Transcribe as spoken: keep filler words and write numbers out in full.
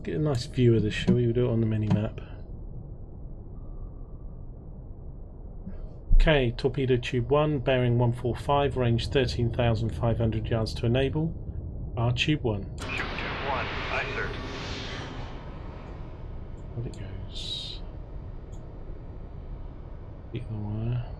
get a nice view of this, shall we? We'll do it on the mini-map. Okay, torpedo tube one, bearing one four five, range thirteen thousand five hundred yards to enable. R tube one. Tube one, aye sir. There it goes. Beat the wire.